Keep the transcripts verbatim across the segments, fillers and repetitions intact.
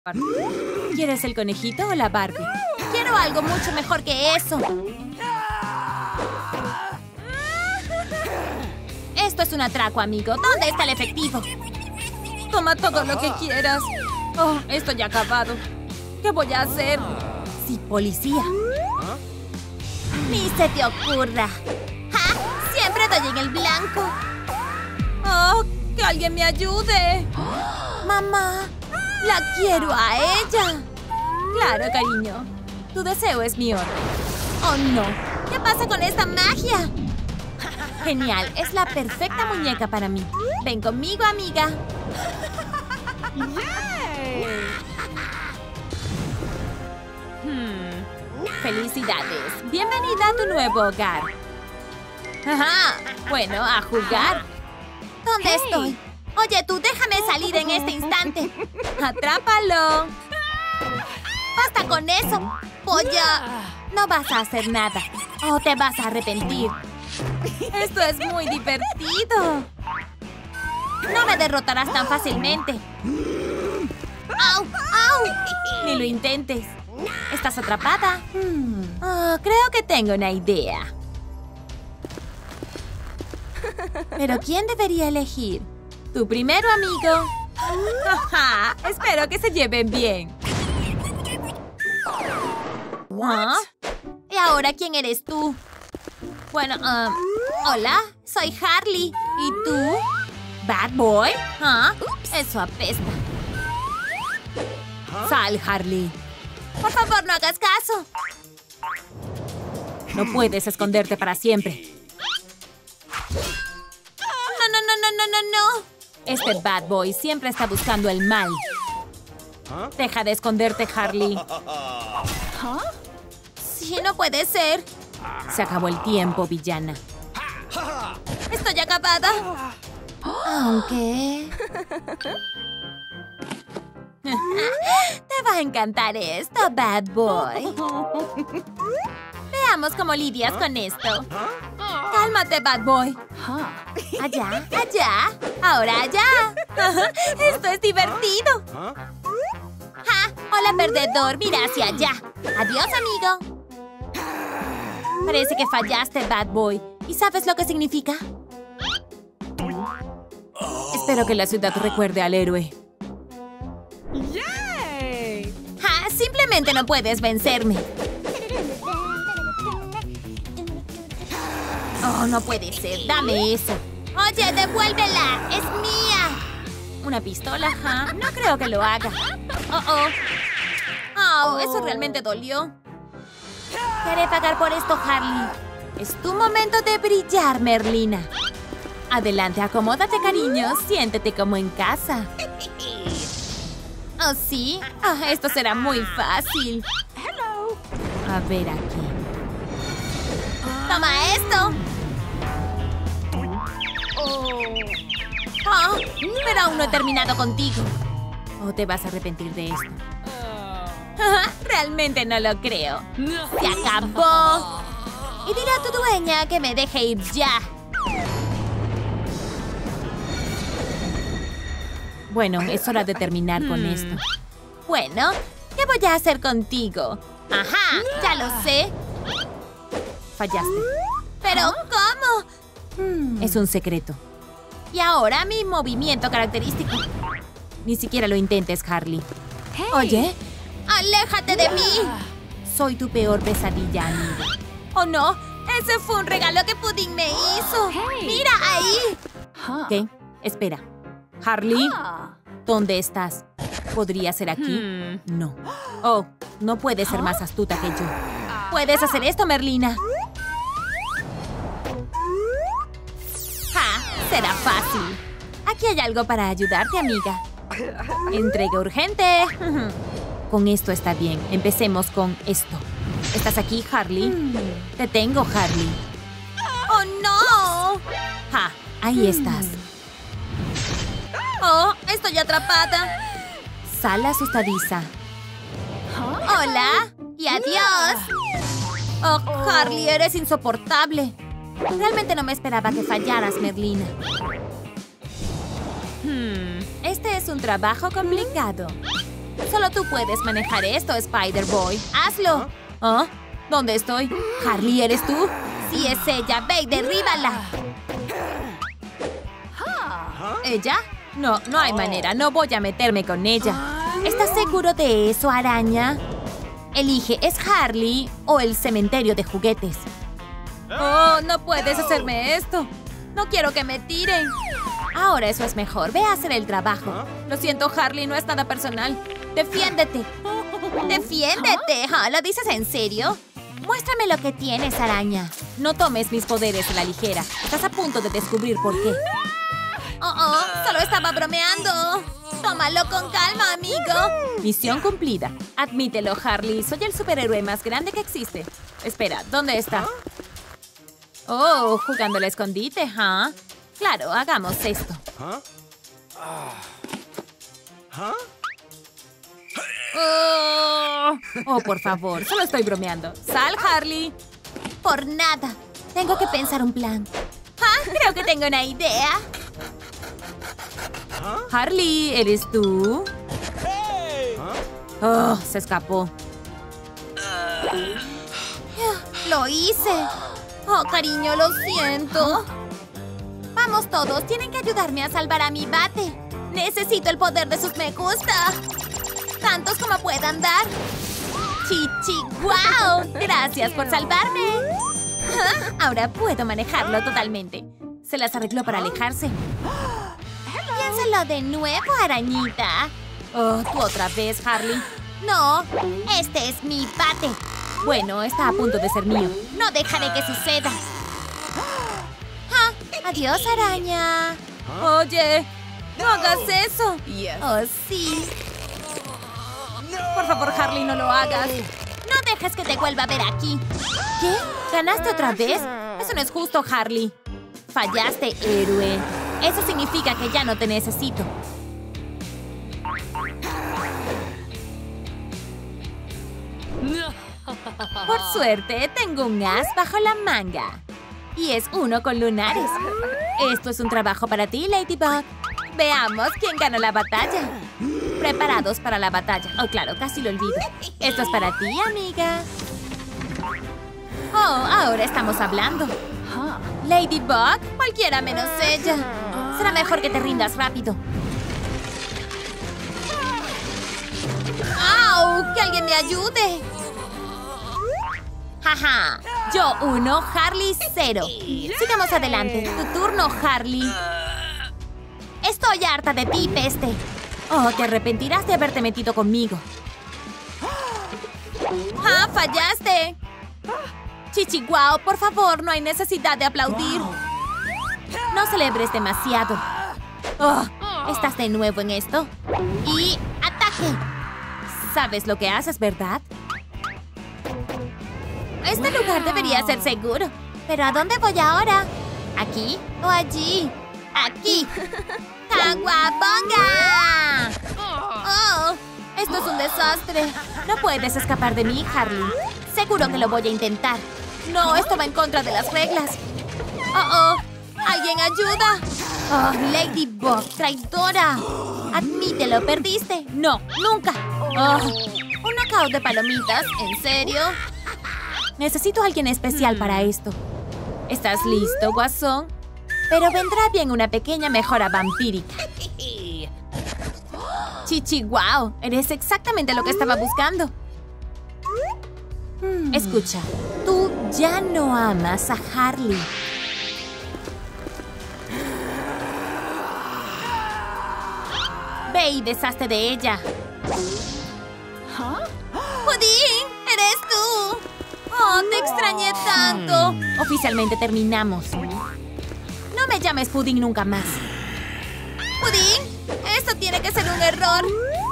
¿Quieres el conejito o la Barbie? Quiero algo mucho mejor que eso. Esto es un atraco, amigo. ¿Dónde está el efectivo? Toma todo lo que quieras. Oh, esto ya ha acabado. ¿Qué voy a hacer? Sí, policía. Ni se te ocurra. ¡Ja! Siempre doy en el blanco. ¡Oh! ¡Que alguien me ayude! ¡Mamá! ¡La quiero a ella! Claro, cariño. Tu deseo es mi orden. ¡Oh, no! ¿Qué pasa con esta magia? Genial. Es la perfecta muñeca para mí. Ven conmigo, amiga. Hmm. Felicidades. Bienvenida a tu nuevo hogar. Ajá. Bueno, a jugar. ¿Dónde hey. estoy? Oye, tú, déjame salir en este instante. ¡Atrápalo! ¡Basta con eso! ¡Polla! No vas a hacer nada. O te vas a arrepentir. Esto es muy divertido. No me derrotarás tan fácilmente. ¡Au! ¡Au! Ni lo intentes. ¿Estás atrapada? Oh, creo que tengo una idea. ¿Pero quién debería elegir? Tu primero, amigo. Ajá, espero que se lleven bien. ¿Ah? ¿Y ahora quién eres tú? Bueno, um, hola, soy Harley. ¿Y tú? ¿Bad Boy? ¿Ah? Eso apesta. Sal, Harley. Por favor, no hagas caso. No puedes esconderte para siempre. No, no, no, no, no, no, no. Este Bad Boy siempre está buscando el mal. Deja de esconderte, Harley. Sí, no puede ser. Se acabó el tiempo, villana. Estoy acabada. Aunque... Te va a encantar esto, Bad Boy. Veamos cómo lidias con esto. Cálmate, Bad Boy. Allá, allá. Ahora allá. Esto es divertido. ¡Ja! Hola, perdedor. Mira hacia allá. Adiós, amigo. Parece que fallaste, Bad Boy. ¿Y sabes lo que significa? Espero que la ciudad recuerde al héroe. ¡Yay! ¡Ja! Simplemente no puedes vencerme. Oh, no puede ser. Dame eso. Oye, devuélvela. Es mía. ¿Una pistola? ¿Ja? No creo que lo haga. Oh, oh. Oh, eso realmente dolió. Te haré pagar por esto, Harley. Es tu momento de brillar, Merlina. Adelante, acomódate, cariño. Siéntete como en casa. ¿Oh, sí? Oh, esto será muy fácil. A ver aquí. ¡Toma esto! Oh, pero aún no he terminado contigo. ¿O te vas a arrepentir de esto? Realmente no lo creo. ¡Se acabó! Y dile a tu dueña que me deje ir ya. Bueno, es hora de terminar con esto. Bueno, ¿qué voy a hacer contigo? ¡Ajá! ¡Ya lo sé! Fallaste. ¿Pero cómo? Es un secreto. Y ahora mi movimiento característico. Ni siquiera lo intentes, Harley. Oye, ¡aléjate de mí! Soy tu peor pesadilla, amigo. ¡Oh, no! ¡Ese fue un regalo que Pudding me hizo! ¡Mira ahí! ¿Qué? Espera. Harley, ¿dónde estás? ¿Podría ser aquí? No. Oh, no puedes ser más astuta que yo. ¿Puedes hacer esto, Merlina? ¡Ja! Será fácil. Aquí hay algo para ayudarte, amiga. Entrega urgente. Con esto está bien. Empecemos con esto. ¿Estás aquí, Harley? Te tengo, Harley. ¡Oh, no! ¡Ja! Ahí estás. ¡Oh! Estoy atrapada. Sal asustadiza. ¡Hola! ¡Y adiós! ¡Oh, Harley! Eres insoportable. Realmente no me esperaba que fallaras, Merlina. Hmm, este es un trabajo complicado. Solo tú puedes manejar esto, Spider-Boy. ¡Hazlo! ¿Ah? ¿Dónde estoy? ¿Harley, eres tú? Sí, es ella. Ve y derríbala. ¿Ella? No, no hay manera. No voy a meterme con ella. ¿Estás seguro de eso, araña? Elige, ¿es Harley o el cementerio de juguetes? ¡Oh, no puedes hacerme esto! ¡No quiero que me tiren! Ahora eso es mejor. Ve a hacer el trabajo. Lo siento, Harley, no es nada personal. ¡Defiéndete! ¡Defiéndete! ¿Ah, ¿lo dices en serio? Muéstrame lo que tienes, araña. No tomes mis poderes a la ligera. Estás a punto de descubrir por qué. ¡Oh, oh! ¡Solo estaba bromeando! ¡Tómalo con calma, amigo! Misión cumplida. Admítelo, Harley. Soy el superhéroe más grande que existe. Espera, ¿dónde está? Oh, jugando al escondite, ¿ah? ¿huh? Claro, hagamos esto. Oh, oh, por favor, solo estoy bromeando. ¡Sal, Harley! Por nada. Tengo que pensar un plan. Ah, creo que tengo una idea. Harley, ¿eres tú? Oh, se escapó. Lo hice. Oh, cariño, lo siento. Vamos todos, tienen que ayudarme a salvar a mi bate. Necesito el poder de sus me gusta. Tantos como puedan dar. ¡Chichi! ¡Guau! Gracias por salvarme. Ahora puedo manejarlo totalmente. Se las arregló para alejarse. Piénsalo de nuevo, arañita. Oh, tú otra vez, Harley. No, este es mi bate. Bueno, está a punto de ser mío. No dejaré que suceda. Ah, adiós, araña. Oye, no hagas eso. Oh, sí. Por favor, Harley, no lo hagas. No dejes que te vuelva a ver aquí. ¿Qué? ¿Ganaste otra vez? Eso no es justo, Harley. Fallaste, héroe. Eso significa que ya no te necesito. Por suerte, tengo un as bajo la manga. Y es uno con lunares. Esto es un trabajo para ti, Ladybug. Veamos quién ganó la batalla. Preparados para la batalla. Oh, claro, casi lo olvido. Esto es para ti, amiga. Oh, ahora estamos hablando. Ladybug, cualquiera menos ella. Será mejor que te rindas rápido. ¡Au! ¡Que alguien me ayude! ¡Jaja! Yo uno, Harley cero. Sigamos adelante. Tu turno, Harley. Estoy harta de ti, peste. Oh, te arrepentirás de haberte metido conmigo. ¡Ah, fallaste! Chichi, guau, por favor, no hay necesidad de aplaudir. No celebres demasiado. Oh, estás de nuevo en esto. Y ataque. Sabes lo que haces, ¿verdad? Este lugar debería ser seguro. ¿Pero a dónde voy ahora? ¿Aquí o allí? ¡Aquí! ¡Caguabonga! ¡Oh! Esto es un desastre. No puedes escapar de mí, Harley. Seguro que lo voy a intentar. No, esto va en contra de las reglas. ¡Oh, oh! ¡Alguien ayuda! ¡Oh, Ladybug, traidora! Admítelo, ¿perdiste? No, nunca. ¡Oh! ¿Un knockout de palomitas? ¿En serio? Necesito a alguien especial para esto. ¿Estás listo, guasón? Pero vendrá bien una pequeña mejora vampírica. Chichi, wow, eres exactamente lo que estaba buscando. Hmm. Escucha, tú ya no amas a Harley. Ve y deshazte de ella. ¡Pudín! ¡Eres tú! ¡Oh, te extrañé tanto! Oficialmente terminamos. No me llames Pudín nunca más. ¿Pudín? ¡Esto tiene que ser un error!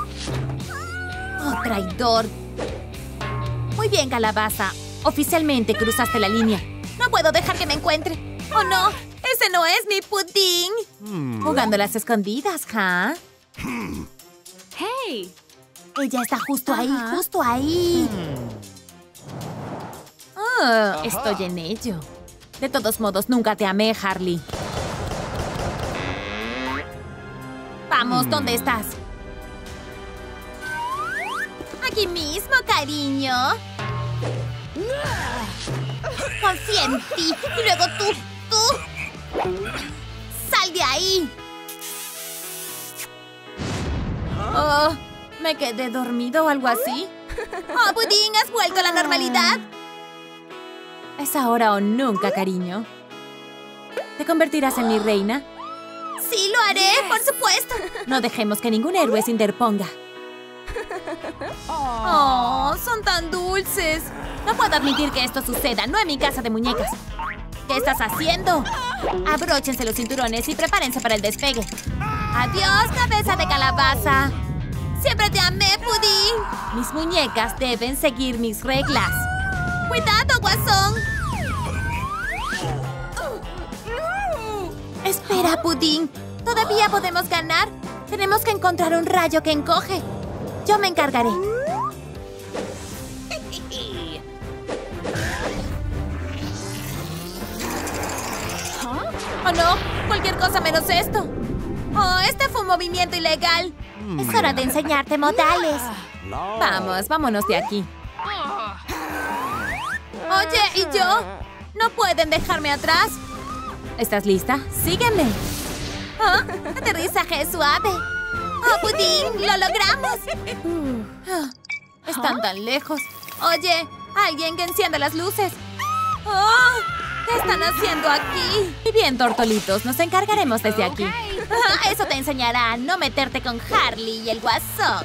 ¡Oh, traidor! Muy bien, Calabaza. Oficialmente cruzaste la línea. No puedo dejar que me encuentre. ¡Oh, no! ¡Ese no es mi Pudín! Hmm. Jugando las escondidas, ¿ja? Huh? ¡Hey! Ella está justo ahí, uh-huh. justo ahí. Oh, uh-huh. Estoy en ello. De todos modos, nunca te amé, Harley. Vamos, ¿dónde estás? Aquí mismo, cariño. Confía en ti. Y luego tú, tú. ¡Sal de ahí! Oh, ¿me quedé dormido o algo así? Oh, Pudín, ¿has vuelto a la normalidad? Es ahora o nunca, cariño. ¿Te convertirás en mi reina? Sí, lo haré, por supuesto. No dejemos que ningún héroe se interponga. Oh, son tan dulces. No puedo admitir que esto suceda, no en mi casa de muñecas. ¿Qué estás haciendo? Abróchense los cinturones y prepárense para el despegue. Adiós, cabeza de calabaza. Siempre te amé, Pudín. Mis muñecas deben seguir mis reglas. ¡Cuidado, guasón! Espera, Pudín. Todavía podemos ganar. Tenemos que encontrar un rayo que encoge. Yo me encargaré. ¡Oh, no! Cualquier cosa menos esto. ¡Oh, este fue un movimiento ilegal! Es hora de enseñarte modales. Vamos, vámonos de aquí. Oye, ¿y yo? ¿No pueden dejarme atrás? ¿Estás lista? ¡Sígueme! ¿Oh? Aterrizaje suave. ¡Oh, Pudín! ¡Lo logramos! Oh, están tan lejos. Oye, alguien que encienda las luces. ¡Oh! ¿Qué están haciendo aquí? Y bien, tortolitos, nos encargaremos desde aquí. Ah, eso te enseñará a no meterte con Harley y el guasón.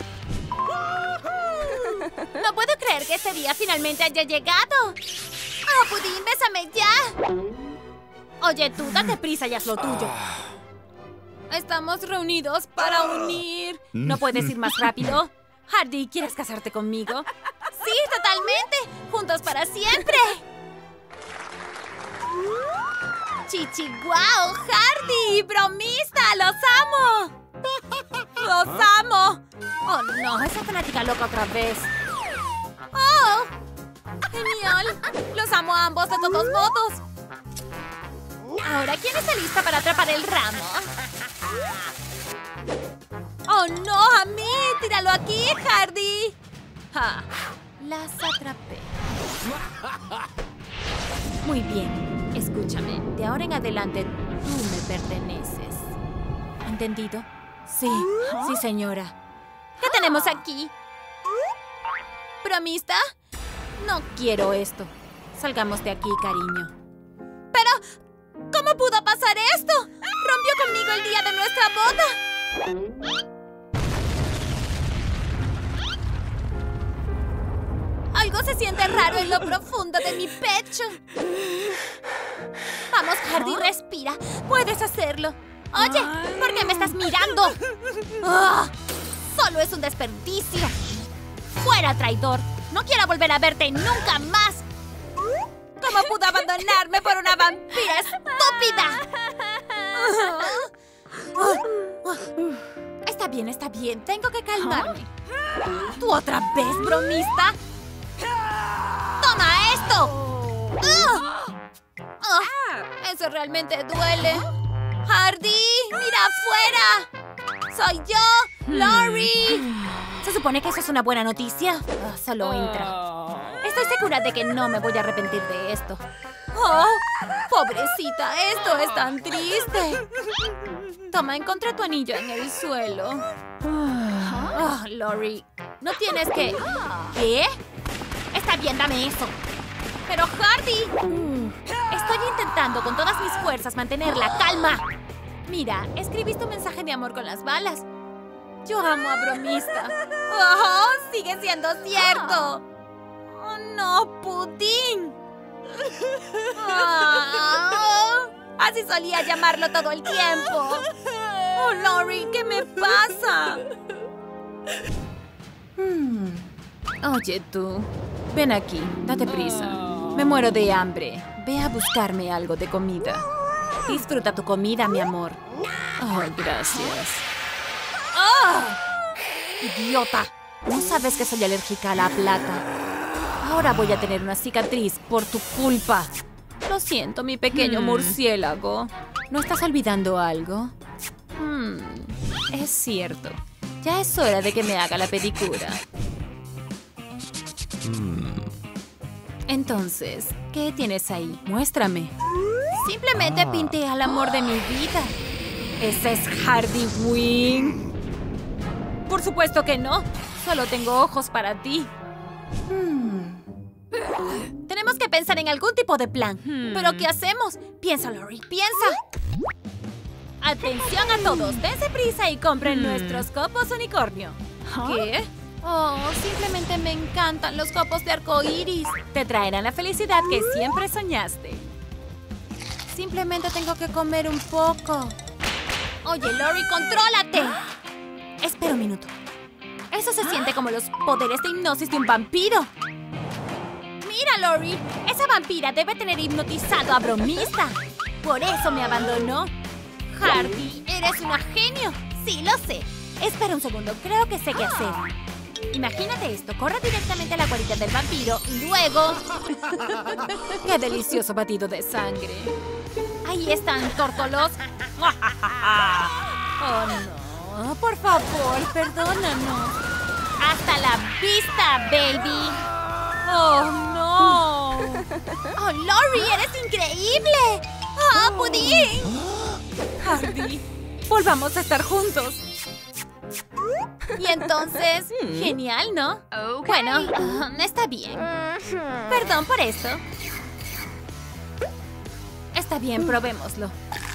No puedo creer que este día finalmente haya llegado. ¡Oh, Pudín, bésame ya! Oye, tú, date prisa y haz lo tuyo. Estamos reunidos para unir. ¿No puedes ir más rápido? Hardy, ¿quieres casarte conmigo? ¡Sí, totalmente! ¡Juntos para siempre! ¡Chichi, guau! ¡Hardy! ¡Bromista! ¡Los amo! ¡Los amo! ¡Oh, no! ¡Esa fanática loca otra vez! ¡Oh! ¡Genial! ¡Los amo a ambos de todos modos! Ahora, ¿quién está lista para atrapar el ramo? ¡Oh, no! ¡A mí! ¡Tíralo aquí, Hardy! ¡Ja! Las atrapé. Muy bien. Escúchame. De ahora en adelante, tú me perteneces. ¿Entendido? Sí. Sí, señora. ¿Qué tenemos aquí? ¿Bromista? No quiero esto. Salgamos de aquí, cariño. ¡Pero! ¿Cómo pudo pasar esto? ¡Rompió conmigo el día de nuestra boda! Algo se siente raro en lo profundo de mi pecho. Vamos, Hardy, respira. Puedes hacerlo. Oye, ¿por qué me estás mirando? ¡Oh! Solo es un desperdicio. ¡Fuera, traidor! No quiero volver a verte nunca más. ¿Cómo pudo abandonarme por una vampira estúpida? Está bien, está bien. Tengo que calmarme. ¿Tú otra vez, bromista? ¡Toma esto! ¡Uh! ¡Oh! Eso realmente duele. ¡Hardy! ¡Mira afuera! ¡Soy yo! ¡Lori! ¿Se supone que eso es una buena noticia? Oh, solo entra. Estoy segura de que no me voy a arrepentir de esto. ¡Oh! ¡Pobrecita! ¡Esto es tan triste! Toma, encontré tu anillo en el suelo. Oh, Lori, no tienes que... ¿Qué? Está bien, dame eso. Pero, Hardy, estoy intentando con todas mis fuerzas mantener la calma. Mira, escribiste un mensaje de amor con las balas. Yo amo a Bromista. ¡Oh! ¡Sigue siendo cierto! ¡Oh, no, Pudín! Oh, así solía llamarlo todo el tiempo. ¡Oh, Lori! ¿Qué me pasa? Hmm. Oye, tú. Ven aquí. Date prisa. Me muero de hambre. Ve a buscarme algo de comida. Disfruta tu comida, mi amor. Oh, gracias. ¡Oh! ¡Idiota! ¿No sabes que soy alérgica a la plata? Ahora voy a tener una cicatriz por tu culpa. Lo siento, mi pequeño hmm. murciélago. ¿No estás olvidando algo? Hmm. Es cierto. Ya es hora de que me haga la pedicura. Entonces, ¿qué tienes ahí? Muéstrame. Simplemente pinté al amor de mi vida. ¿Ese es Hardy Wing? Por supuesto que no. Solo tengo ojos para ti. Hmm. Tenemos que pensar en algún tipo de plan. Hmm. ¿Pero qué hacemos? Piensa, Lori, piensa. Atención a todos. Dense prisa y compren hmm. nuestros copos unicornio. ¿Huh? ¿Qué? Oh, simplemente me encantan los copos de arcoíris. Te traerán la felicidad que siempre soñaste. Simplemente tengo que comer un poco. Oye, Lori, contrólate. Espera un minuto. Eso se siente como los poderes de hipnosis de un vampiro. Mira, Lori. Esa vampira debe tener hipnotizado a Bromista. Por eso me abandonó. Hardy, eres una genio. Sí, lo sé. Espera un segundo. Creo que sé qué hacer. Imagínate esto. Corre directamente a la guarida del vampiro y luego... ¡Qué delicioso batido de sangre! Ahí están, tórtolos. ¡Oh, no! Por favor, perdónanos. ¡Hasta la vista, baby! ¡Oh, no! ¡Oh, Lori, eres increíble! ¡Oh, pudín! Hardy, volvamos a estar juntos. Y entonces, hmm. genial, ¿no? Okay. Bueno, uh, está bien. Perdón por esto. Está bien, probémoslo.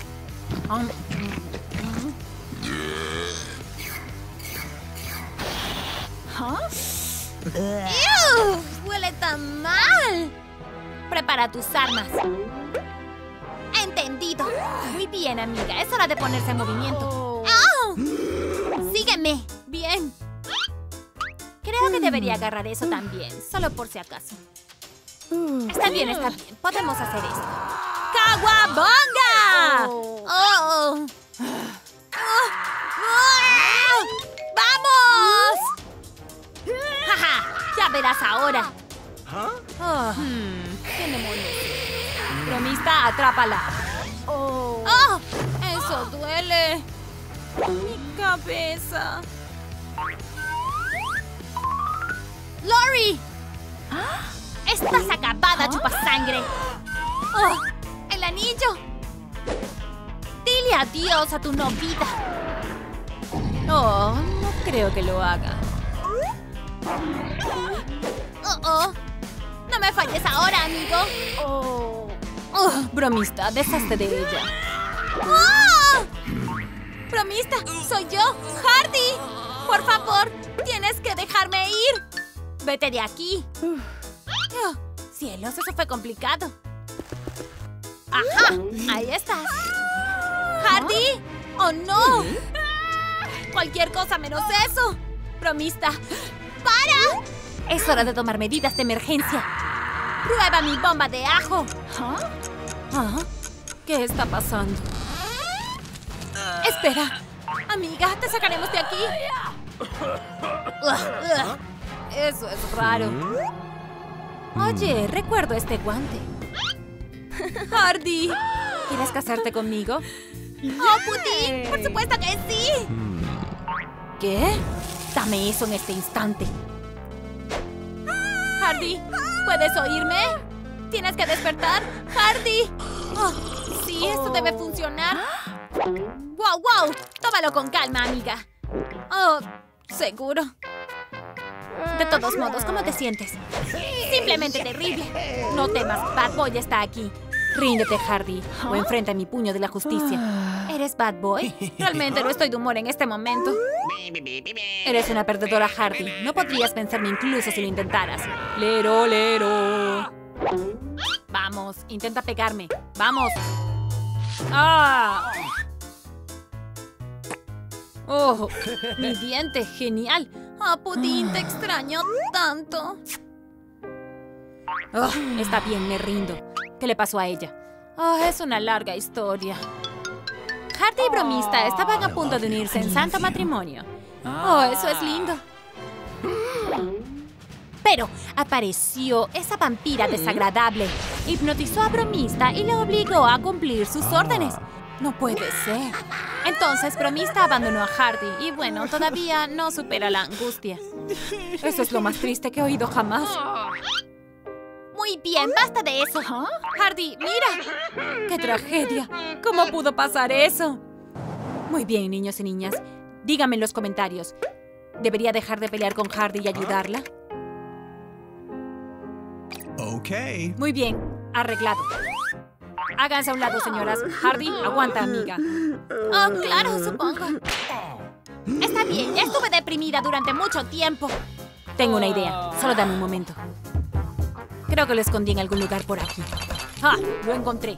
¿Huh? ¡Ew! ¡Huele tan mal! Prepara tus armas. Entendido. Muy bien, amiga. Es hora de ponerse en movimiento. ¡Oh! ¡Sígueme! Bien. Creo que debería agarrar eso también, solo por si acaso. Está bien, está bien. Podemos hacer esto. ¡Kawabonga! Oh. Oh. Oh. Oh. ¡Vamos! ¡Jaja! ¡Ya verás ahora! Oh. Hmm. ¡Qué demonios! Bromista, atrápala. Oh. ¡Oh! ¡Eso duele! Mi cabeza. ¡Lori! ¡Estás acabada, chupasangre! ¡Oh! ¡El anillo! Dile adiós a tu novita. Oh, no creo que lo haga. Oh, oh. No me falles ahora, amigo. Oh, oh bromista, deshazte de ella. ¡Oh! Bromista, soy yo, Hardy. Por favor, tienes que dejarme ir. Vete de aquí. Oh, cielos, eso fue complicado. Ajá, ahí estás. Hardy, oh no. Cualquier cosa menos eso. Bromista, ¡para! Es hora de tomar medidas de emergencia. Prueba mi bomba de ajo. ¿Ah? ¿Qué está pasando? Espera. Amiga, te sacaremos de aquí. Uh, uh. Eso es raro. Oye, recuerdo este guante. Hardy, ¿quieres casarte conmigo? ¡Oh, Putin! ¡Por supuesto que sí! ¿Qué? Dame eso en este instante. Hardy, ¿puedes oírme? ¿Tienes que despertar? ¡Hardy! Oh, sí, esto debe funcionar. ¡Wow, wow! Tómalo con calma, amiga. Oh, seguro. De todos modos, ¿cómo te sientes? Simplemente terrible. No temas, Bad Boy está aquí. Ríndete, Hardy, o enfrenta mi puño de la justicia. ¿Eres Bad Boy? Realmente no estoy de humor en este momento. Eres una perdedora, Hardy. No podrías vencerme incluso si lo intentaras. Lero, lero. Vamos, intenta pegarme. ¡Vamos! ¡Ah! ¡Oh! ¡Mi diente! ¡Genial! ¡Ah, Putin! ¡Te extraño tanto! Oh, está bien, me rindo. ¿Qué le pasó a ella? Oh, es una larga historia. Hardy y Bromista estaban a punto de unirse en santo matrimonio. Oh, eso es lindo. Pero apareció esa vampira desagradable. Hipnotizó a Bromista y le obligó a cumplir sus órdenes. No puede ser. Entonces Bromista abandonó a Hardy y bueno, todavía no supera la angustia. Eso es lo más triste que he oído jamás. Muy bien, basta de eso. Hardy, mira. ¡Qué tragedia! ¿Cómo pudo pasar eso? Muy bien, niños y niñas. Díganme en los comentarios. ¿Debería dejar de pelear con Hardy y ayudarla? Ok. Muy bien, arreglado. Háganse a un lado, señoras. Hardy, aguanta, amiga. Oh, claro, supongo. Está bien, ya estuve deprimida durante mucho tiempo. Tengo una idea. Solo dame un momento. Creo que lo escondí en algún lugar por aquí. ¡Ah! Lo encontré.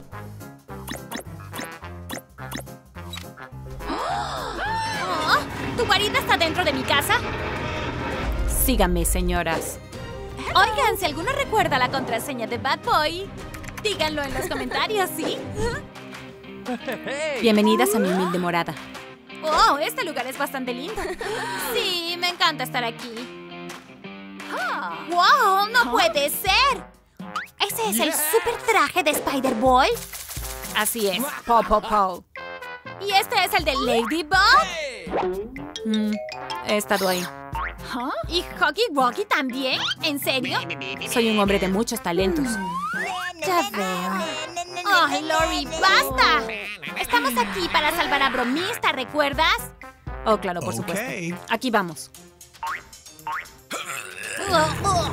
Oh, ¿tu guarida está dentro de mi casa? Síganme, señoras. Oigan, si alguno recuerda la contraseña de Bad Boy, díganlo en los comentarios, ¿sí? Bienvenidas a mi humilde morada. ¡Oh! Este lugar es bastante lindo. Sí, me encanta estar aquí. ¡Wow! ¡No puede ser! ¿Ese es el super traje de Spider-Boy? Así es. Po, po, po. ¿Y este es el de Ladybug? Mm, he estado ahí. ¿Y Huggy Wuggy también? ¿En serio? Soy un hombre de muchos talentos. Ya veo. ¡Oh, Lori, basta! Estamos aquí para salvar a Bromista, ¿recuerdas? Oh, claro, por supuesto. Okay. Aquí vamos. Uh, uh.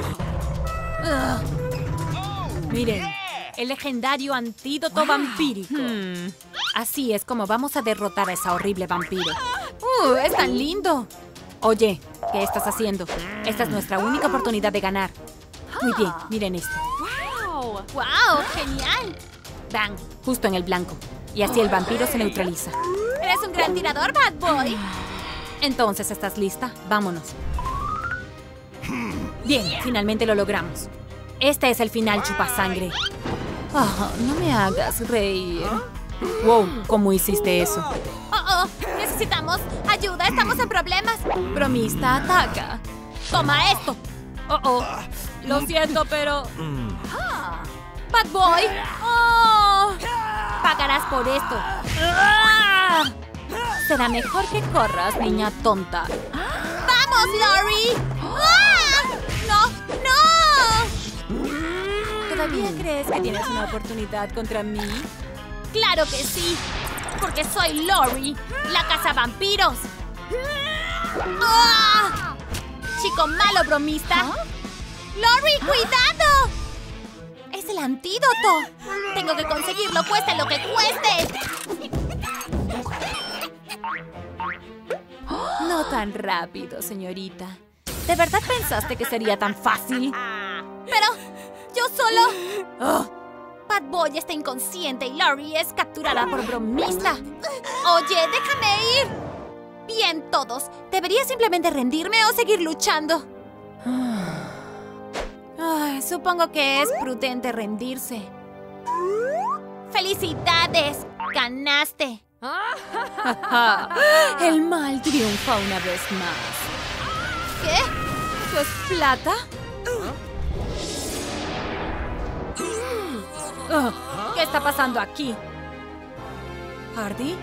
Uh. Miren, el legendario antídoto vampírico. Hmm. Así es como vamos a derrotar a esa horrible vampiro. ¡Uh, es tan lindo! Oye, ¿qué estás haciendo? Esta es nuestra única oportunidad de ganar. Muy bien, miren esto. ¡Wow! ¡Wow! ¡Genial! Bang, justo en el blanco. Y así el vampiro se neutraliza. ¡Eres un gran tirador, Bad Boy! Entonces, ¿estás lista? Vámonos. Bien, finalmente lo logramos. Este es el final, chupasangre. Oh, no me hagas reír. Wow, ¿cómo hiciste eso? Oh, oh, necesitamos ayuda, estamos en problemas. Bromista, ataca. Toma esto. Oh, oh, lo siento, pero... Bad Boy. Oh, pagarás por esto. Ah. Será mejor que corras, niña tonta. ¡Vamos, Lori! ¡Ah! ¡No! ¡No! ¿Todavía crees que tienes una oportunidad contra mí? ¡Claro que sí! Porque soy Lori, la cazavampiros. ¡Ah! Chico malo, bromista. ¡Lori, cuidado! ¡Es el antídoto! Tengo que conseguirlo, cueste lo que cueste. No tan rápido, señorita. ¿De verdad pensaste que sería tan fácil? Pero yo solo... Oh, Bad Boy está inconsciente y Lori es capturada por Bromista. Oye, déjame ir. Bien, todos. ¿Debería simplemente rendirme o seguir luchando? Ay, supongo que es prudente rendirse. ¡Felicidades! ¡Ganaste! El mal triunfa una vez más. ¿Qué? ¿Eso es plata? Oh, ¿qué está pasando aquí? ¿Hardy?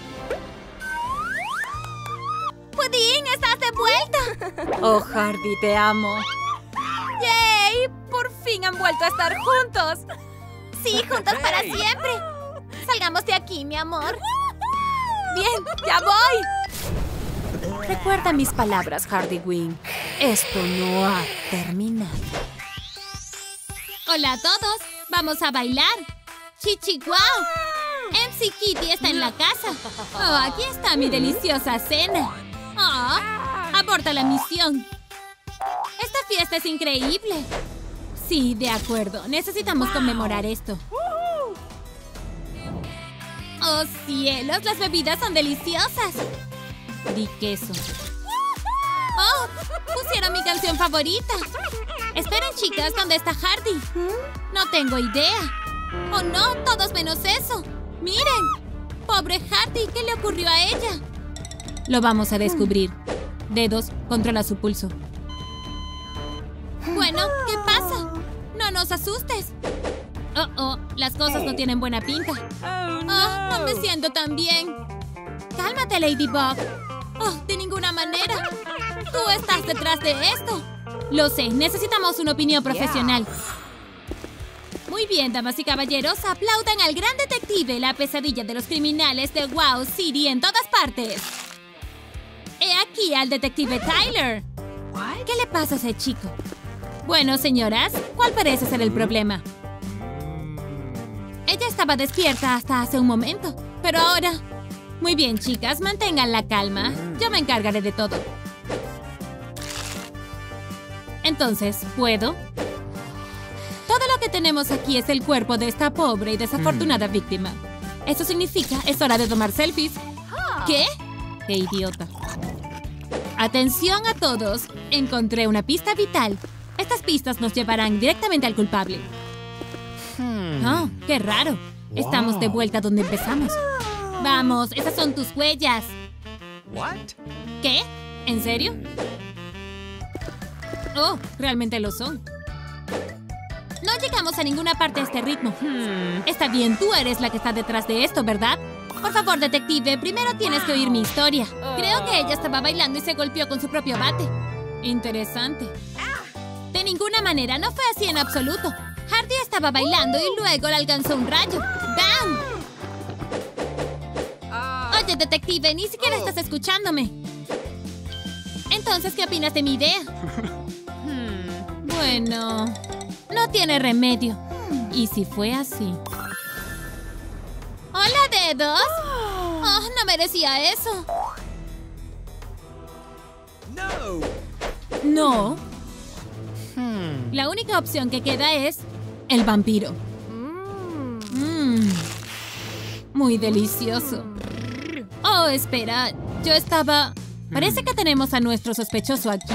¡Pudín! ¡Estás de vuelta! Oh, Hardy, te amo. ¡Yay! ¡Por fin han vuelto a estar juntos! ¡Sí, juntos para siempre! Salgamos de aquí, mi amor. ¡Bien! ¡Ya voy! Recuerda mis palabras, Hardy Wing. Esto no ha terminado. Hola a todos. Vamos a bailar. ¡Chichi, guau! M C Kitty está en la casa. Oh, aquí está mi deliciosa cena. Oh, aborta la misión. Esta fiesta es increíble. Sí, de acuerdo. Necesitamos conmemorar esto. ¡Oh, cielos! Las bebidas son deliciosas. Di queso. ¡Oh! Pusieron mi canción favorita. Esperen, chicas, ¿dónde está Hardy? No tengo idea. ¡Oh, no! Todos menos eso. ¡Miren! ¡Pobre Hardy! ¿Qué le ocurrió a ella? Lo vamos a descubrir. Dedos, controla su pulso. Bueno, ¿qué pasa? No nos asustes. Oh, oh, las cosas no tienen buena pinta. Oh, no me siento tan bien. Cálmate, Ladybug. Oh, de ninguna manera. Tú estás detrás de esto. Lo sé, necesitamos una opinión profesional. Muy bien, damas y caballeros, aplaudan al gran detective, la pesadilla de los criminales de Wow City en todas partes. He aquí al detective Tyler. ¿Qué le pasa a ese chico? Bueno, señoras, ¿cuál parece ser el problema? Ella estaba despierta hasta hace un momento, pero ahora... Muy bien, chicas, mantengan la calma. Yo me encargaré de todo. Entonces, ¿puedo? Todo lo que tenemos aquí es el cuerpo de esta pobre y desafortunada víctima. Eso significa, es hora de tomar selfies. ¿Qué? ¡Qué idiota! Atención a todos. Encontré una pista vital. Estas pistas nos llevarán directamente al culpable. Oh, qué raro. Estamos de vuelta donde empezamos. Vamos, esas son tus huellas. ¿Qué? ¿En serio? Oh, realmente lo son. No llegamos a ninguna parte de este ritmo. Está bien, tú eres la que está detrás de esto, ¿verdad? Por favor, detective, primero tienes que oír mi historia. Creo que ella estaba bailando y se golpeó con su propio bate. Interesante. De ninguna manera, no fue así en absoluto. Hardy estaba bailando y luego le alcanzó un rayo. ¡Bam! Oye, detective, ni siquiera estás escuchándome. Entonces, ¿qué opinas de mi idea? Bueno, no tiene remedio. ¿Y si fue así? ¡Hola, dedos! Oh, no merecía eso. No. La única opción que queda es el vampiro. Mm. Muy delicioso. Oh, espera. Yo estaba... Parece que tenemos a nuestro sospechoso aquí.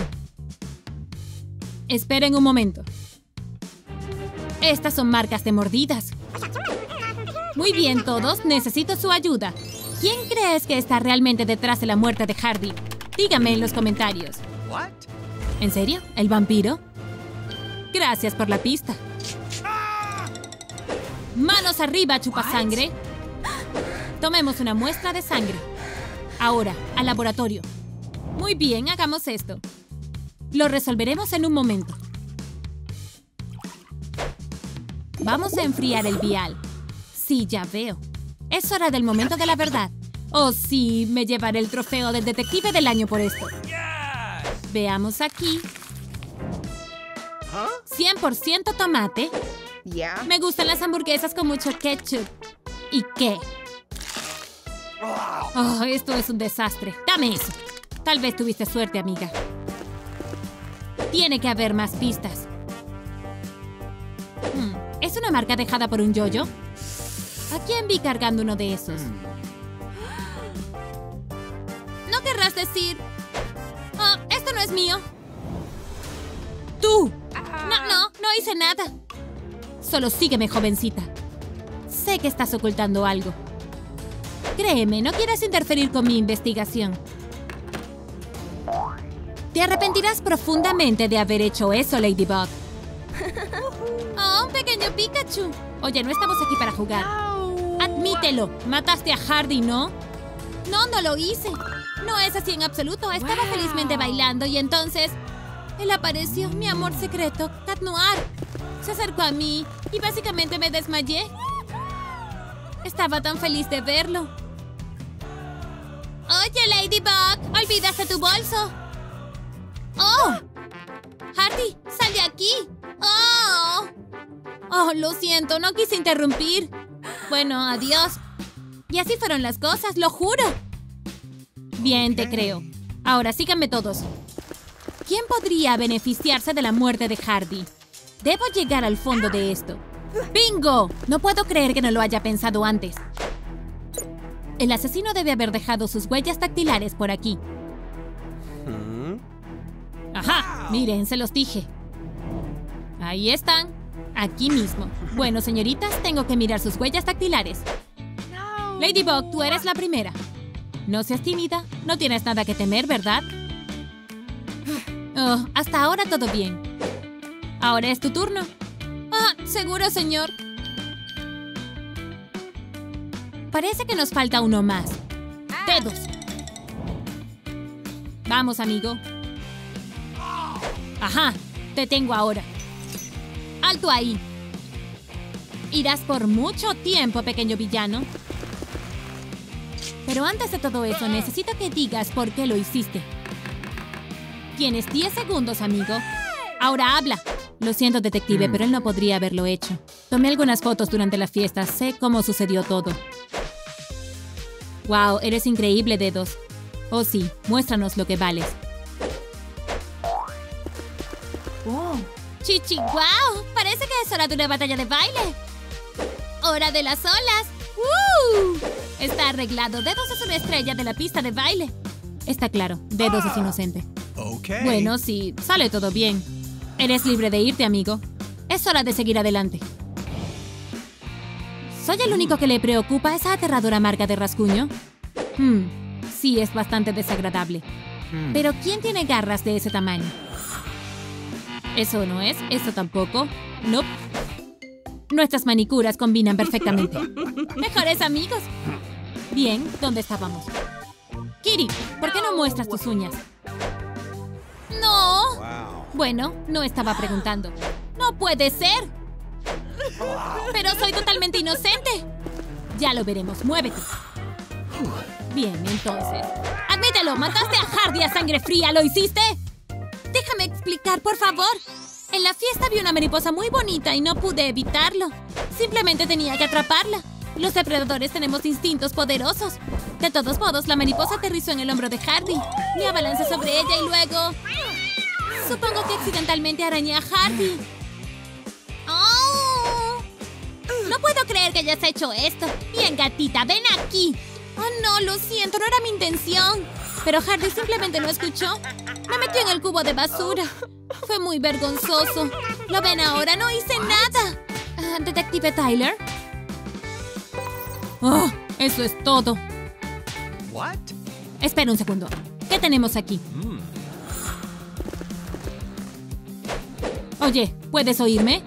Esperen un momento. Estas son marcas de mordidas. Muy bien, todos. Necesito su ayuda. ¿Quién crees que está realmente detrás de la muerte de Hardy? Dígame en los comentarios. ¿En serio? ¿El vampiro? Gracias por la pista. ¡Manos arriba, chupasangre! Tomemos una muestra de sangre. Ahora, al laboratorio. Muy bien, hagamos esto. Lo resolveremos en un momento. Vamos a enfriar el vial. Sí, ya veo. Es hora del momento de la verdad. Oh, sí, me llevaré el trofeo del detective del año por esto. Veamos aquí. cien por ciento tomate. Me gustan las hamburguesas con mucho ketchup. ¿Y qué? Oh, esto es un desastre. Dame eso. Tal vez tuviste suerte, amiga. Tiene que haber más pistas. Hmm, ¿es una marca dejada por un yoyo? ¿A quién vi cargando uno de esos? ¿No querrás decir? Oh, esto no es mío. ¡Tú! No, no, no hice nada. Solo sígueme, jovencita. Sé que estás ocultando algo. Créeme, no quieres interferir con mi investigación. Te arrepentirás profundamente de haber hecho eso, Ladybug. Oh, un pequeño Pikachu. Oye, no estamos aquí para jugar. Admítelo. Mataste a Hardy, ¿no? No, no lo hice. No es así en absoluto. Estaba felizmente bailando y entonces... Él apareció, mi amor secreto, Cat Noir. Se acercó a mí y básicamente me desmayé. Estaba tan feliz de verlo. Oye, Ladybug, ¿olvidaste tu bolso? ¡Oh! Hardy, sal de aquí. ¡Oh! Oh, lo siento, no quise interrumpir. Bueno, adiós. Y así fueron las cosas, lo juro. Bien, te creo. Ahora síganme todos. ¿Quién podría beneficiarse de la muerte de Hardy? Debo llegar al fondo de esto. ¡Bingo! No puedo creer que no lo haya pensado antes. El asesino debe haber dejado sus huellas dactilares por aquí. ¡Ajá! Miren, se los dije. Ahí están. Aquí mismo. Bueno, señoritas, tengo que mirar sus huellas dactilares. Ladybug, tú eres la primera. No seas tímida. No tienes nada que temer, ¿verdad? Oh, hasta ahora todo bien. Ahora es tu turno. Ah, seguro, señor. Parece que nos falta uno más. Dedos. Vamos, amigo. Ajá, te tengo ahora. ¡Alto ahí! Irás por mucho tiempo, pequeño villano. Pero antes de todo eso, necesito que digas por qué lo hiciste. Tienes diez segundos, amigo. Ahora habla. Lo siento, detective, pero él no podría haberlo hecho. Tomé algunas fotos durante la fiesta. Sé cómo sucedió todo. Wow, eres increíble, Dedos. Oh, sí. Muéstranos lo que vales. Oh. ¡Chichi, wow! Parece que es hora de una batalla de baile. ¡Hora de las olas! ¡Uh! Está arreglado. Dedos es una estrella de la pista de baile. Está claro. Dedos es inocente. Okay. Bueno, sí. Sale todo bien. Eres libre de irte, amigo. Es hora de seguir adelante. ¿Soy el único que le preocupa esa aterradora marca de rasguño? Hmm. Sí, es bastante desagradable. Pero ¿quién tiene garras de ese tamaño? Eso no es. Esto tampoco. No. Nope. Nuestras manicuras combinan perfectamente. Mejores amigos. Bien, ¿dónde estábamos? Kitty, ¿por qué no muestras tus uñas? ¡No! Wow. Bueno, no estaba preguntando. ¡No puede ser! ¡Pero soy totalmente inocente! Ya lo veremos. ¡Muévete! Bien, entonces. ¡Admítelo! ¡Mataste a Hardy a sangre fría! ¿Lo hiciste? Déjame explicar, por favor. En la fiesta vi una mariposa muy bonita y no pude evitarlo. Simplemente tenía que atraparla. Los depredadores tenemos instintos poderosos. De todos modos, la mariposa aterrizó en el hombro de Hardy. Me abalancé sobre ella y luego... Supongo que accidentalmente arañé a Hardy. ¡Oh! No puedo creer que hayas hecho esto. Bien, gatita, ven aquí. Oh, no, lo siento, no era mi intención. Pero Hardy simplemente no escuchó. Me metió en el cubo de basura. Fue muy vergonzoso. ¿Lo ven ahora? No hice nada. Uh, ¿Detective Tyler? Oh, eso es todo. What? Espera un segundo. ¿Qué tenemos aquí? Mm. Oye, ¿puedes oírme?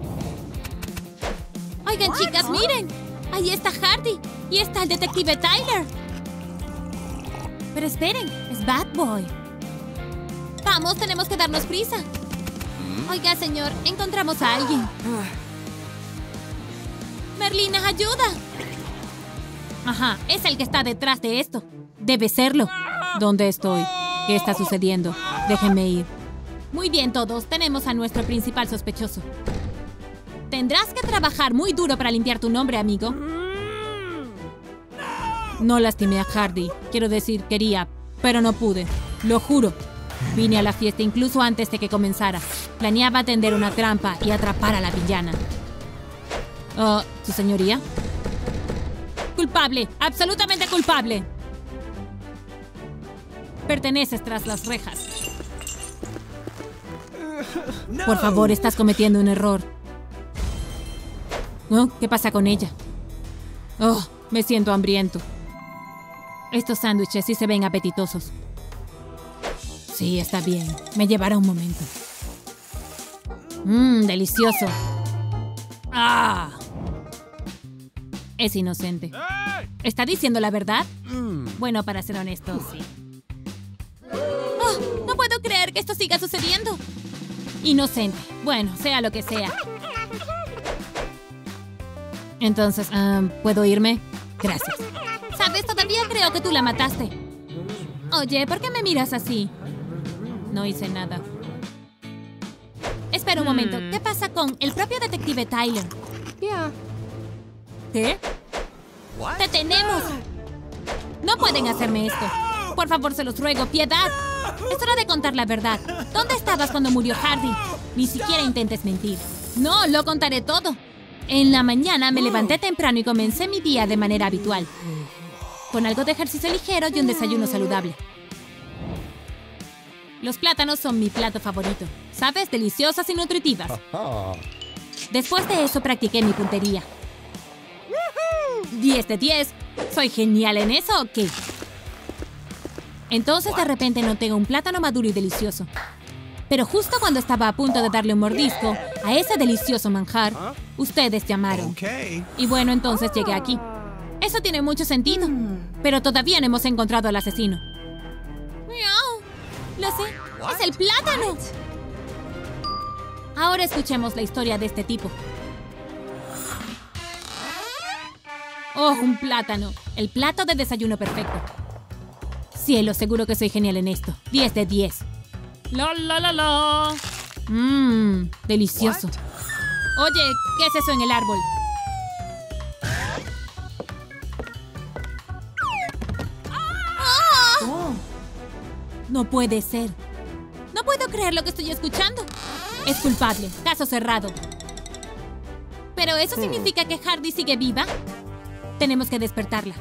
Oigan, chicas, miren. Ahí está Hardy. Y está el detective Tyler. Pero esperen, es Bad Boy. Vamos, tenemos que darnos prisa. Oiga, señor, encontramos a alguien. Merlina, ayuda. Ajá, es el que está detrás de esto. Debe serlo. ¿Dónde estoy? ¿Qué está sucediendo? Déjenme ir. Muy bien, todos. Tenemos a nuestro principal sospechoso. Tendrás que trabajar muy duro para limpiar tu nombre, amigo. No lastimé a Hardy. Quiero decir, quería, pero no pude. Lo juro. Vine a la fiesta incluso antes de que comenzara. Planeaba tender una trampa y atrapar a la villana. Oh, ¿su señoría? Culpable, absolutamente culpable. Perteneces tras las rejas. No. Por favor, estás cometiendo un error. Oh, ¿qué pasa con ella? Oh, me siento hambriento. Estos sándwiches sí se ven apetitosos. Sí, está bien. Me llevará un momento. Mmm, delicioso. ¡Ah! Es inocente. ¿Está diciendo la verdad? Bueno, para ser honesto, sí. ¡Oh! No puedo creer que esto siga sucediendo. Inocente. Bueno, sea lo que sea. Entonces, um, ¿puedo irme? Gracias. ¿Sabes? Todavía creo que tú la mataste. Oye, ¿por qué me miras así? No hice nada. Espera un momento. ¿Qué pasa con el propio detective Tyler? Yeah. ¿Qué? What? ¡Te tenemos! No pueden hacerme esto. Por favor, se los ruego, piedad. Es hora de contar la verdad. ¿Dónde estabas cuando murió Hardy? Ni siquiera intentes mentir. No, lo contaré todo. En la mañana me levanté temprano y comencé mi día de manera habitual. Con algo de ejercicio ligero y un desayuno saludable. Los plátanos son mi plato favorito. ¿Sabes? Deliciosas y nutritivas. Después de eso practiqué mi puntería. diez de diez. ¿Soy genial en eso o qué? Entonces de repente noté un plátano maduro y delicioso. Pero justo cuando estaba a punto de darle un mordisco a ese delicioso manjar, ustedes llamaron. Okay. Y bueno, entonces llegué aquí. Eso tiene mucho sentido. Pero todavía no hemos encontrado al asesino. ¡Miau! Lo sé. ¡Es el plátano! Ahora escuchemos la historia de este tipo. ¡Oh, un plátano! El plato de desayuno perfecto. Cielo, seguro que soy genial en esto. diez de diez. ¡La, la, la, la! Mmm, delicioso. What? Oye, ¿qué es eso en el árbol? Oh. No puede ser. No puedo creer lo que estoy escuchando. Es culpable. Caso cerrado. ¿Pero eso significa que Hardy sigue viva? Tenemos que despertarla.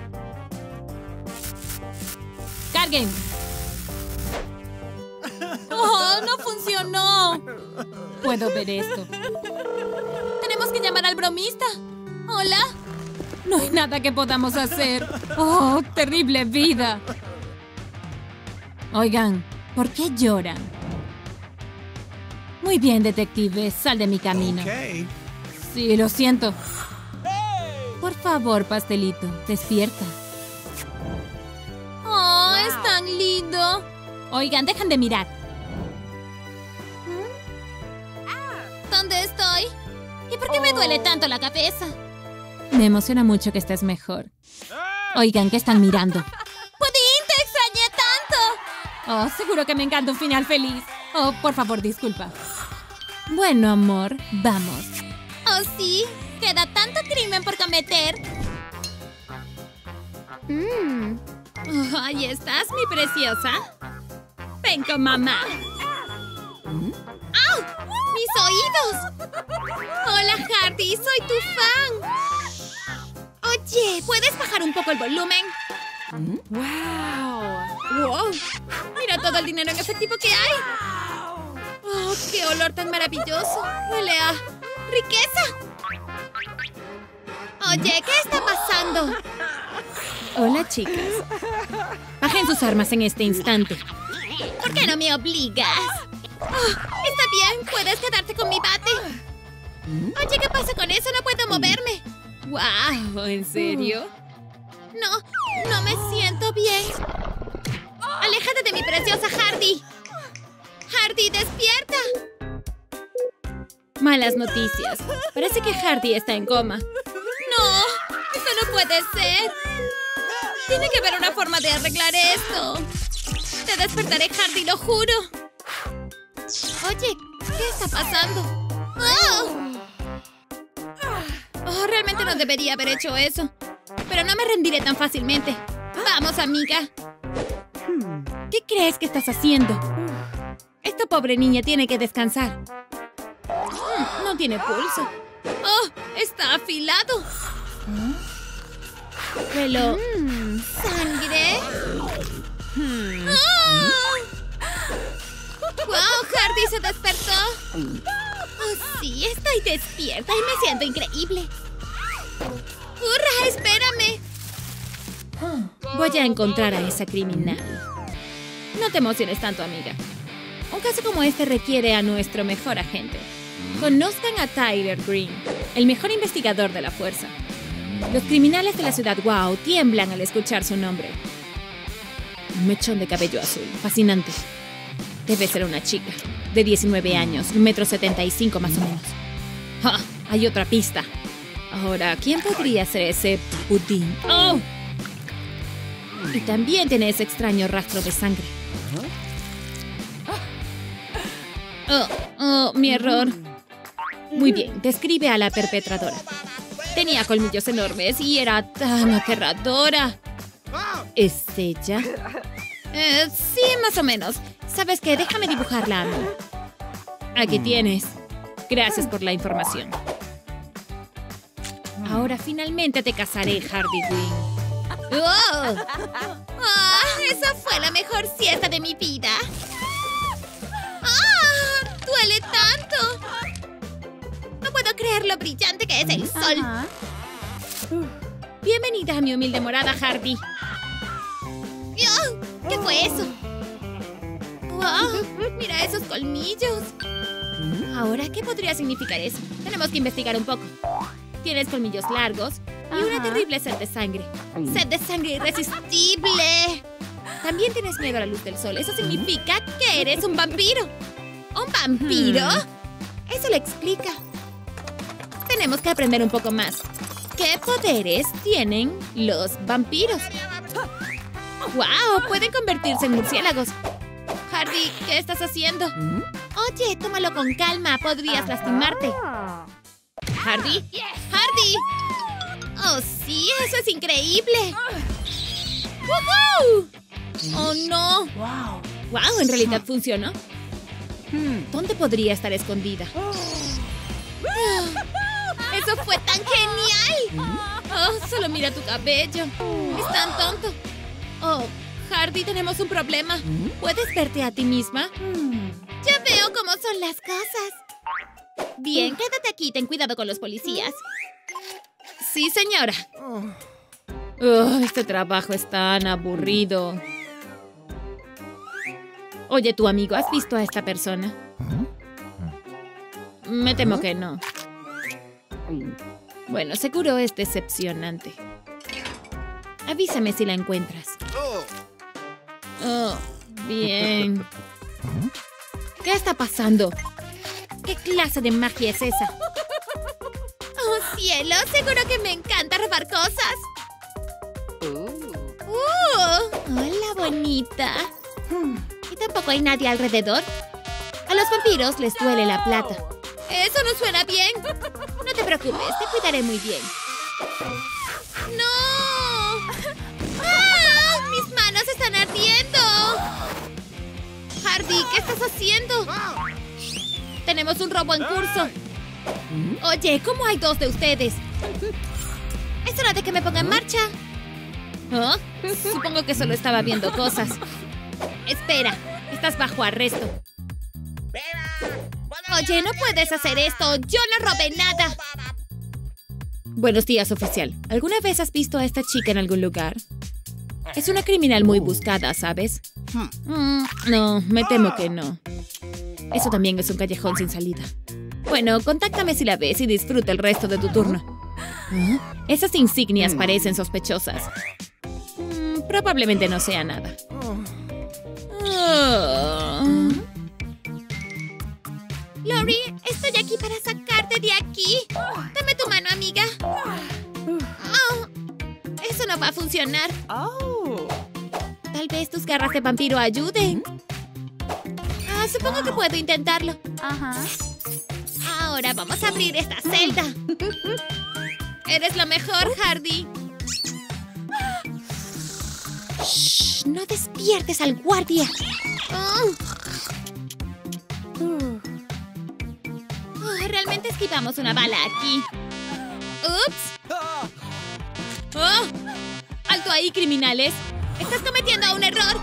¡Carguen! ¡Oh, no funcionó! Puedo ver esto. Tenemos que llamar al bromista. ¿Hola? No hay nada que podamos hacer. ¡Oh, terrible vida! Oigan, ¿por qué lloran? Muy bien, detective. Sal de mi camino. Okay. Sí, lo siento. Por favor, pastelito, despierta. ¡Oh, es tan lindo! Oigan, dejan de mirar. ¿Dónde estoy? ¿Y por qué me duele tanto la cabeza? Me emociona mucho que estés mejor. Oigan, ¿qué están mirando? ¡Pudín, te extrañé tanto! Oh, seguro que me encanta un final feliz. Oh, por favor, disculpa. Bueno, amor, vamos. Oh, sí. Queda tanto crimen por cometer. Mm. Oh, ahí estás, mi preciosa. Ven con mamá. ¡Au! ¡Mis oídos! Hola, Hardy, soy tu fan. Oye, ¿puedes bajar un poco el volumen? ¡Wow! ¡Wow! Mira todo el dinero en efectivo que hay. ¡Oh, qué olor tan maravilloso! Huele a riqueza. Oye, ¿qué está pasando? Hola, chicas. Bajen sus armas en este instante. ¿Por qué no me obligas? Oh, está bien, puedes quedarte con mi bate. Oye, ¿qué pasa con eso? No puedo moverme. Wow, ¿en serio? No, no me siento bien. Aléjate de mi preciosa Hardy. Hardy, despierta. Malas noticias. Parece que Hardy está en coma. ¡No! ¡Eso no puede ser! Tiene que haber una forma de arreglar esto. Te despertaré, Hardy, lo juro. Oye, ¿qué está pasando? ¡Oh! Oh, realmente no debería haber hecho eso. Pero no me rendiré tan fácilmente. Vamos, amiga. ¿Qué crees que estás haciendo? Esta pobre niña tiene que descansar. Mm, no tiene pulso. ¡Oh! ¡Está afilado! ¿Reloj? ¿Sangre? ¡Oh! ¡Wow! Hardy se despertó. Oh, sí, estoy despierta y me siento increíble. ¡Hurra! ¡Espérame! Voy a encontrar a esa criminal. No te emociones tanto, amiga. Un caso como este requiere a nuestro mejor agente. Conozcan a Tyler Green, el mejor investigador de la fuerza. Los criminales de la ciudad Wow tiemblan al escuchar su nombre. Un mechón de cabello azul, fascinante. Debe ser una chica, de diecinueve años, un metro setenta y cinco más o menos. ¡Ah! Hay otra pista. Ahora, ¿quién podría ser ese pudín? ¡Oh! Y también tiene ese extraño rastro de sangre. ¡Oh! ¡Oh! Mi error. Muy bien, describe a la perpetradora. Tenía colmillos enormes y era tan aterradora. ¿Es ella? Eh, sí, más o menos. ¿Sabes qué? Déjame dibujarla a mí. Aquí tienes. Gracias por la información. Ahora finalmente te casaré, Hardy Green. ¡Oh! ¡Oh! ¡Esa fue la mejor siesta de mi vida! ¡Ah! ¡Duele tanto! No puedo creer lo brillante que es el sol. Bienvenida a mi humilde morada, Hardy. ¡Oh! ¿Qué fue eso? ¡Wow! ¡Mira esos colmillos! Ahora, ¿qué podría significar eso? Tenemos que investigar un poco. Tienes colmillos largos y una terrible sed de sangre. ¡Sed de sangre irresistible! También tienes miedo a la luz del sol. Eso significa que eres un vampiro. ¿Un vampiro? Eso lo explica. Tenemos que aprender un poco más. ¿Qué poderes tienen los vampiros? ¡Wow! Pueden convertirse en murciélagos. Hardy, ¿qué estás haciendo? Oye, tómalo con calma. Podrías lastimarte. ¿Hardy? ¡Hardy! ¡Oh, sí! ¡Eso es increíble! ¡Woohoo! ¡Oh, no! ¡Wow! En realidad funcionó. ¿Dónde podría estar escondida? ¡Eso fue tan genial! ¡Oh, solo mira tu cabello! ¡Es tan tonto! ¡Oh, Hardy, tenemos un problema! ¿Puedes verte a ti misma? Ya veo cómo son las cosas. Bien, quédate aquí. Ten cuidado con los policías. Sí, señora. Oh, este trabajo es tan aburrido. Oye, tu amigo, ¿has visto a esta persona? Me temo que no. Bueno, seguro es decepcionante. Avísame si la encuentras. Oh, bien. ¿Qué está pasando? ¿Qué clase de magia es esa? ¡Oh, cielo! Seguro que me encanta robar cosas. ¡Uh! ¡Hola, bonita! ¿Y tampoco hay nadie alrededor? A los vampiros les duele la plata. ¡Eso no suena bien! No te preocupes, te cuidaré muy bien. ¡No! ¡Ah! ¡Mis manos están ardiendo! Hardy, ¿qué estás haciendo? Tenemos un robo en curso. Oye, ¿cómo hay dos de ustedes? Es hora de que me ponga en marcha. ¿Oh? Supongo que solo estaba viendo cosas. Espera, estás bajo arresto. Oye, no puedes hacer esto. Yo no robé nada. Buenos días, oficial. ¿Alguna vez has visto a esta chica en algún lugar? Es una criminal muy buscada, ¿sabes? Mm, no, me temo que no. Eso también es un callejón sin salida. Bueno, contáctame si la ves y disfruta el resto de tu turno. ¿Oh? Esas insignias parecen sospechosas. Mm, probablemente no sea nada. Oh. Lori, estoy aquí para sacarte de aquí. Dame tu mano, amiga. Oh, eso no va a funcionar. Tal vez tus garras de vampiro ayuden. Ah, supongo que puedo intentarlo. Ahora vamos a abrir esta celda. Eres lo mejor, Hardy. Shh, no despiertes al guardia. Oh. Oh, realmente esquivamos una bala aquí. ¡Ups! ¡Oh! ¡Alto ahí, criminales! ¡Estás cometiendo un error!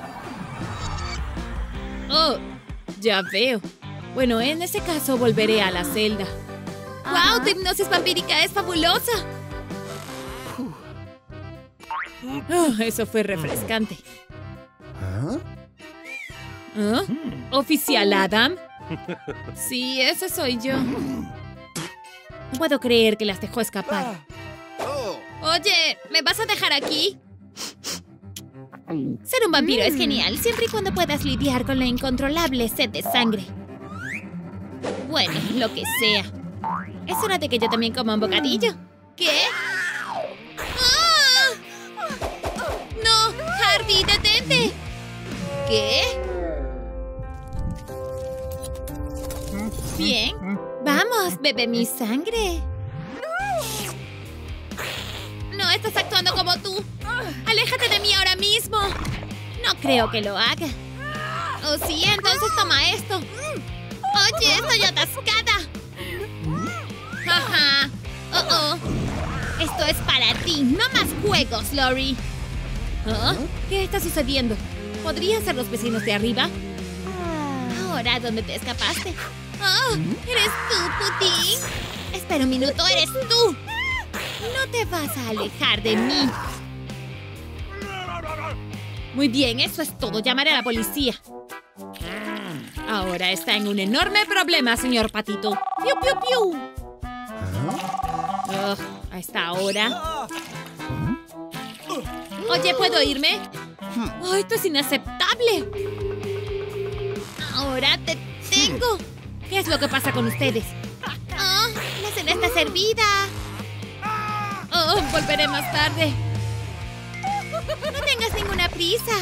¡Oh! Ya veo. Bueno, en ese caso volveré a la celda. Ajá. ¡Wow! Tu hipnosis vampírica es fabulosa. Oh, eso fue refrescante. ¿Oh? ¿Oficial Adam? Sí, ese soy yo. No puedo creer que las dejó escapar. Oye, ¿me vas a dejar aquí? Ser un vampiro es genial, siempre y cuando puedas lidiar con la incontrolable sed de sangre. Bueno, lo que sea. Es hora de que yo también coma un bocadillo. ¿Qué? ¡Ah! ¡No! ¡Hardy, detente! ¿Qué? Bien. Vamos, bebe mi sangre. No estás actuando como tú. ¡Aléjate de mí ahora mismo! No creo que lo haga. Oh, sí, entonces toma esto. Oye, estoy atascada. Jaja. Oh, oh. Esto es para ti. No más juegos, Lori. ¿Oh? ¿Qué está sucediendo? ¿Podrían ser los vecinos de arriba? Ahora, ¿dónde te escapaste? Oh, ¿eres tú, Putín? Espera un minuto, eres tú. No te vas a alejar de mí. Muy bien, eso es todo. Llamaré a la policía. Ahora está en un enorme problema, señor Patito. ¡Piu, piu, piu! Oh, a esta hora. Oye, ¿puedo irme? Oh, esto es inaceptable. Ahora te tengo. ¿Qué es lo que pasa con ustedes? ¡Oh! ¡La cena está servida! Oh, volveré más tarde. No tengas ninguna prisa.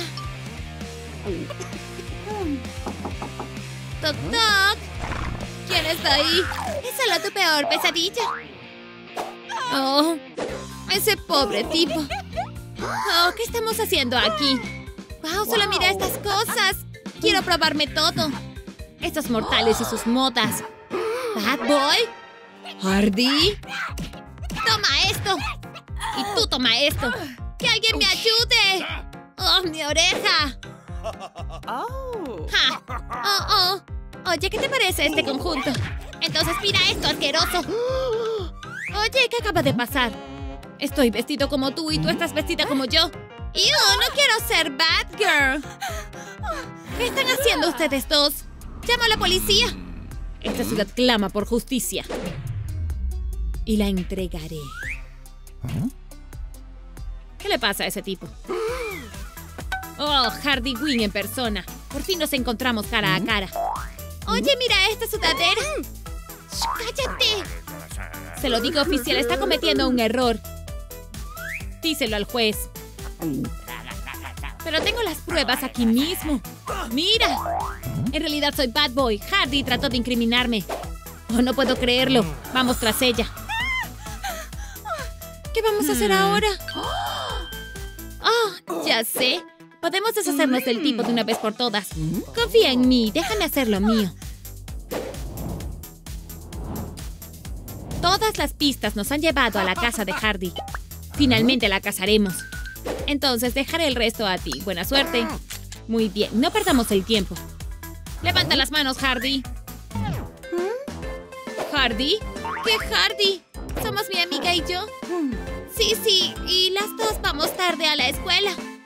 Toc, toc. ¿Quién está ahí? Es solo tu peor pesadilla. Oh, ese pobre tipo. Oh, ¿qué estamos haciendo aquí? ¡Wow! Solo mira estas cosas. Quiero probarme todo. Estos mortales y sus motas. ¿Bad Boy? ¿Hardy? ¡Toma esto! Y tú toma esto. ¡Que alguien me ayude! ¡Oh, mi oreja! Oh. ¡Ja! ¡Oh, oh! Oye, ¿qué te parece este conjunto? Entonces mira esto, asqueroso. Oye, ¿qué acaba de pasar? Estoy vestido como tú y tú estás vestida como yo. ¡Ew! ¡No quiero ser bad girl! ¿Qué están haciendo ustedes dos? ¡Llamo a la policía! Esta ciudad clama por justicia. Y la entregaré. ¿Qué le pasa a ese tipo? Oh, Hardy Quinn en persona. Por fin nos encontramos cara a cara. Oye, mira esta sudadera. ¡Shh, cállate! Se lo digo, oficial, está cometiendo un error. Díselo al juez. Pero tengo las pruebas aquí mismo. ¡Mira! En realidad soy Bad Boy. Hardy trató de incriminarme. Oh, no puedo creerlo. Vamos tras ella. ¿Qué vamos a hacer ahora? Oh, ya sé. Podemos deshacernos del tipo de una vez por todas. Confía en mí. Déjame hacer lo mío. Todas las pistas nos han llevado a la casa de Hardy. Finalmente la cazaremos. Entonces dejaré el resto a ti. Buena suerte. Muy bien, no perdamos el tiempo. Levanta las manos, Hardy. ¿Hardy? ¿Qué Hardy? ¿Somos mi amiga y yo? Sí, sí, y las dos vamos tarde a la escuela.